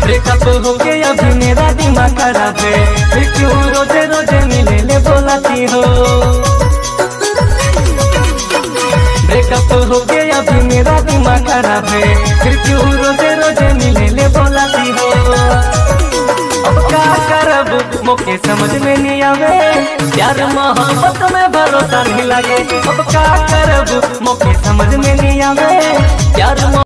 Breakup हो गया अभी मेरा दिमाग खराब है, फिर क्यों रोजे रोजे मिले ले बोलाती हो। ब्रेकअप हो गया अभी मेरा दिमाग खराब है, फिर क्यों रोजे रोजे मिले ले बोलाती हो। अब क्या करब मोके समझ में नहीं आवे, प्यार मोहब्बत में भरोसा नहीं लगे। अब क्या करब मोके समझ में नहीं आवे, प्यार